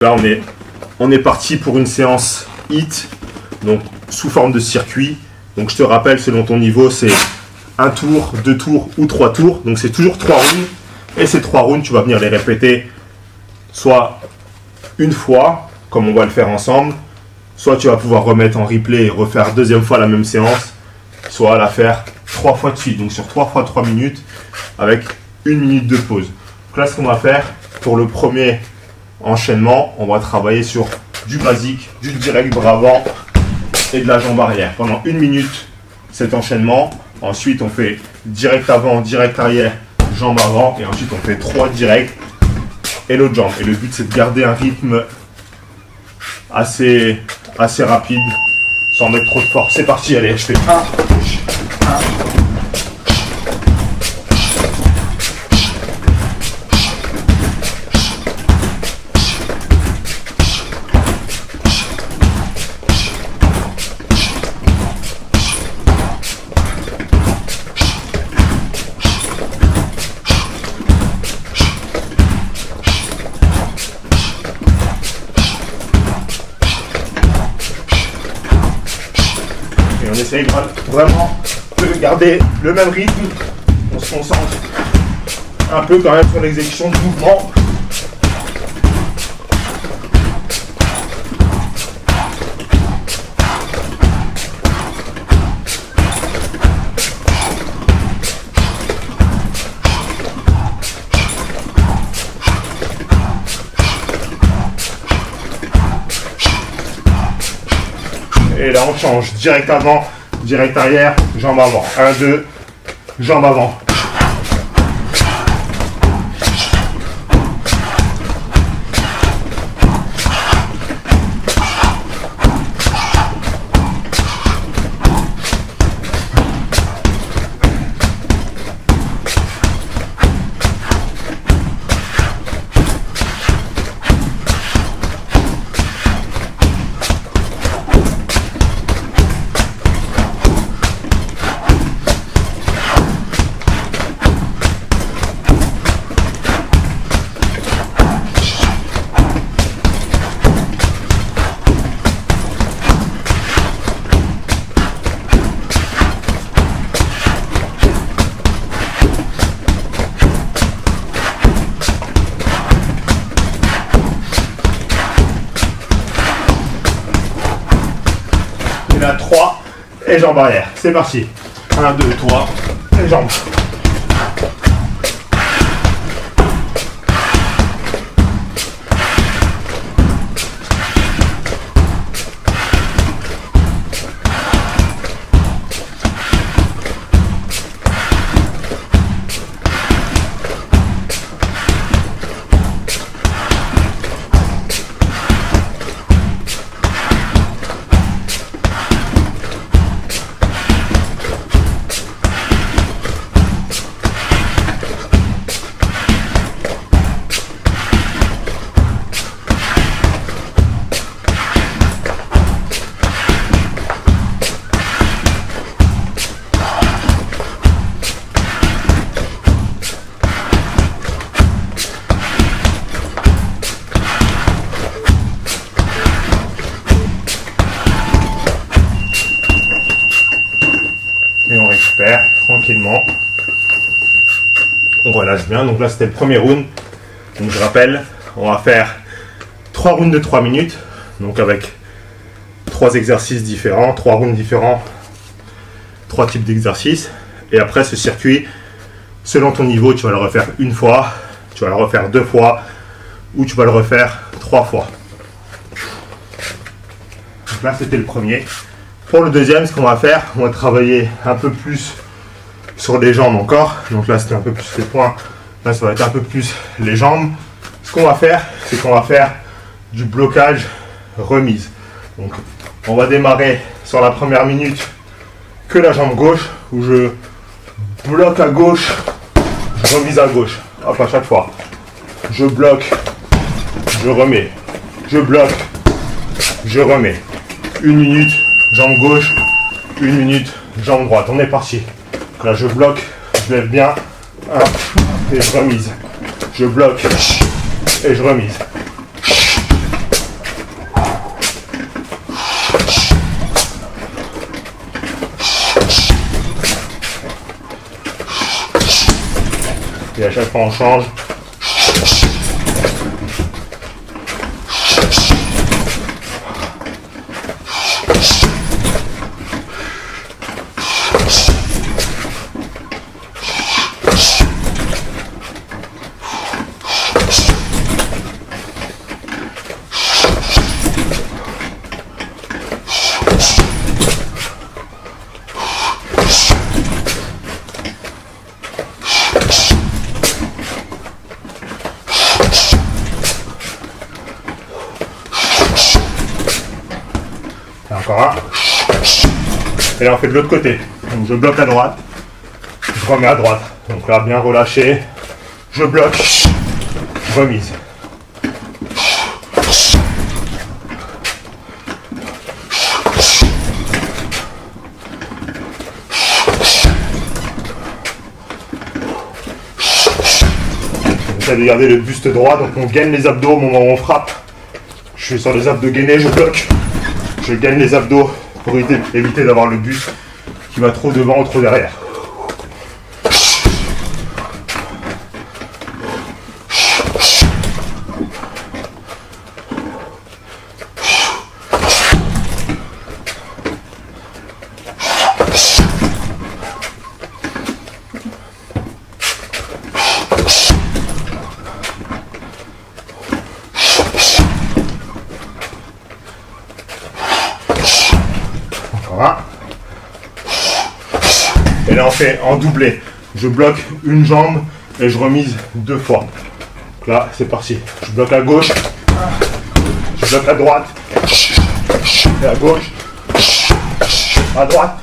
Là, on est parti pour une séance HIIT, donc sous forme de circuit. Donc je te rappelle, selon ton niveau, c'est 1 tour, 2 tours ou 3 tours. Donc c'est toujours 3 rounds. Et ces 3 rounds, tu vas venir les répéter soit une fois, comme on va le faire ensemble, soit tu vas pouvoir remettre en replay et refaire deuxième fois la même séance, soit la faire 3 fois de suite. Donc sur 3 fois 3 minutes avec 1 minute de pause. Donc là, ce qu'on va faire pour le premier enchaînement, on va travailler sur du basique, du direct bras avant et de la jambe arrière. Pendant 1 minute, cet enchaînement. Ensuite, on fait direct avant, direct arrière, jambe avant. Et ensuite, on fait 3 directs et l'autre jambe. Et le but, c'est de garder un rythme assez rapide, sans mettre trop de force. C'est parti, allez, je fais 1. On essaye vraiment de garder le même rythme. On se concentre un peu quand même sur l'exécution du mouvement. Et là, on change. Direct avant, direct arrière, jambe avant. 1, 2, jambe avant. Et là, 3 et jambes arrière. C'est parti. 1, 2, 3 et jambes. Et on récupère tranquillement. On relâche bien. Donc là, c'était le premier round. Donc je rappelle, on va faire 3 rounds de 3 minutes. Donc avec 3 exercices différents, 3 rounds différents, 3 types d'exercices. Et après, ce circuit, selon ton niveau, tu vas le refaire 1 fois, tu vas le refaire 2 fois, ou tu vas le refaire 3 fois. Donc là, c'était le premier. Pour le deuxième, ce qu'on va faire, on va travailler un peu plus sur les jambes encore. Donc là, c'était un peu plus les poings. Là, ça va être un peu plus les jambes. Ce qu'on va faire, c'est qu'on va faire du blocage remise. Donc, on va démarrer sur la première minute que la jambe gauche, où je bloque à gauche, je remise à gauche. Hop, à chaque fois. Je bloque, je remets. Je bloque, je remets. 1 minute. Jambe gauche, 1 minute, jambe droite. On est parti. Donc là, je bloque, je lève bien. 1 et je remise. Je bloque et je remise. Et à chaque fois, on change. Encore un. Et là on fait de l'autre côté. Donc je bloque à droite, je remets à droite. Donc là bien relâché, je bloque, remise. On essaie de garder le buste droit, donc on gaine les abdos au moment où on frappe. Je suis sur les abdos gainés, je bloque. Je gagne les abdos pour éviter d'avoir le buste qui va trop devant ou trop derrière. Et là on fait en doublé. Je bloque une jambe et je remise 2 fois. Donc là c'est parti. Je bloque à gauche, je bloque à droite, et à gauche, à droite.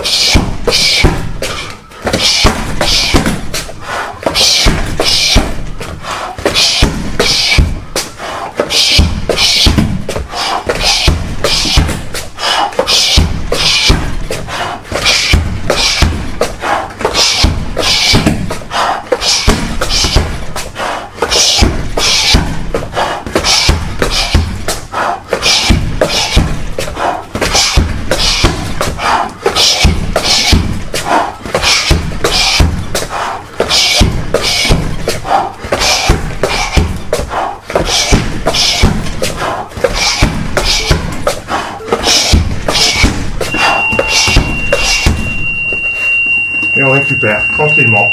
Et on récupère tranquillement.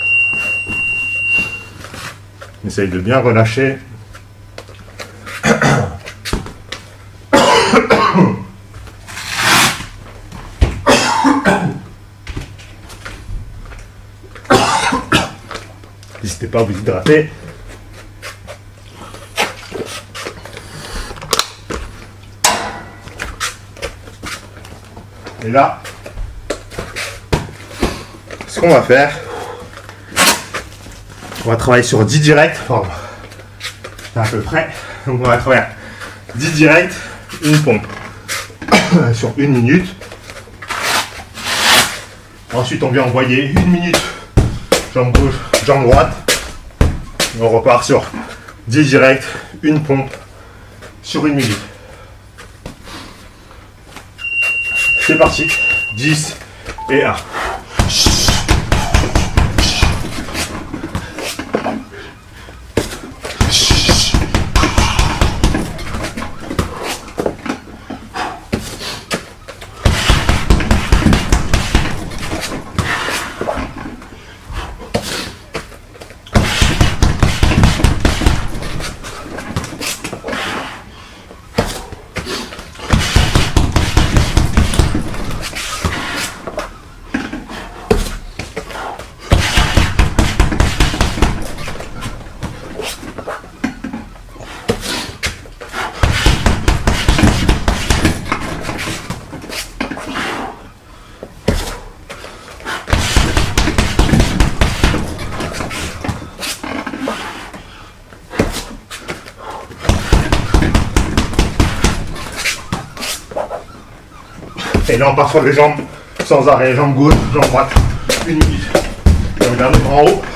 On essaye de bien relâcher. N'hésitez pas à vous hydrater. Et là, ce qu'on va faire, on va travailler sur 10 directs. Pardon. C'est à peu près. Donc on va travailler 10 directs, une pompe sur 1 minute. Ensuite on vient envoyer 1 minute jambe gauche, jambe droite. On repart sur 10 directs, une pompe sur 1 minute. C'est parti. 10 et 1. Et là on part sur les jambes sans arrêt, jambe gauche, jambe droite, 1 minute. Et on garde le bras en haut.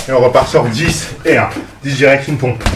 Et on repart sur 10 et 1. 10 direct, une pompe.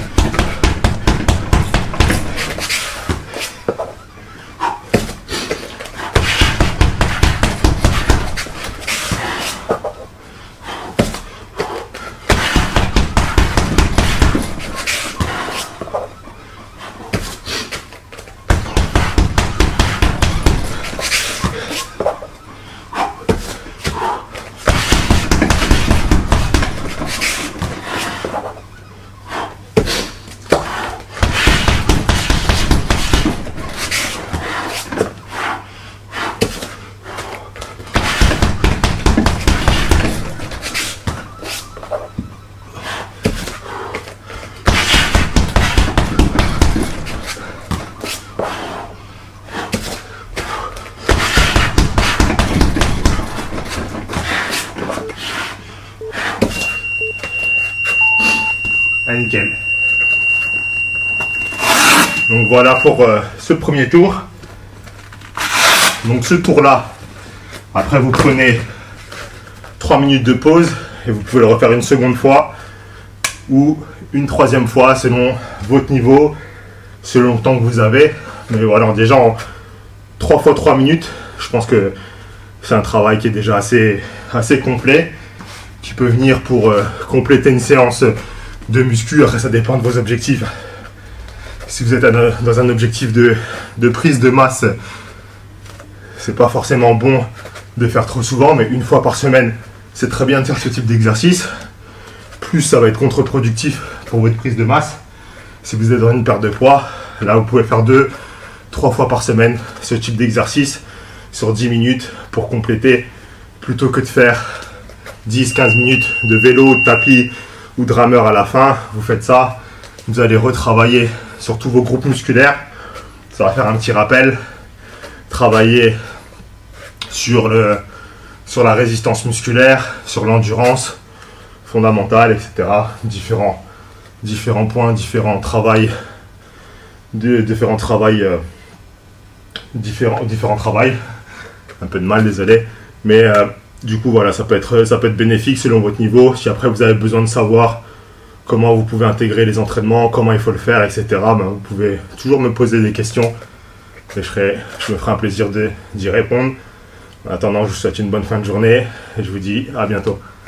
Ah, nickel. Donc voilà pour ce premier tour. Donc ce tour là, après vous prenez 3 minutes de pause et vous pouvez le refaire une seconde fois ou une troisième fois selon votre niveau, selon le temps que vous avez. Mais voilà, déjà en 3 fois 3 minutes, je pense que c'est un travail qui est déjà assez complet, qui peut venir pour compléter une séance de muscu. Après ça dépend de vos objectifs. Si vous êtes dans un objectif de prise de masse, c'est pas forcément bon de faire trop souvent, mais une fois par semaine c'est très bien de faire ce type d'exercice. Plus ça va être contre-productif pour votre prise de masse. Si vous êtes dans une perte de poids, là vous pouvez faire 2-3 fois par semaine ce type d'exercice sur 10 minutes pour compléter, plutôt que de faire 10-15 minutes de vélo, de tapis ou de rameur à la fin. Vous faites ça, vous allez retravailler sur tous vos groupes musculaires. Ça va faire un petit rappel, travailler sur la résistance musculaire, sur l'endurance fondamentale, etc. Différents points, différents travails, un peu de mal, désolé, mais du coup voilà, ça peut être bénéfique selon votre niveau. Si après vous avez besoin de savoir comment vous pouvez intégrer les entraînements, comment il faut le faire, etc., ben, vous pouvez toujours me poser des questions et je me ferai un plaisir d'y répondre. En attendant, je vous souhaite une bonne fin de journée et je vous dis à bientôt.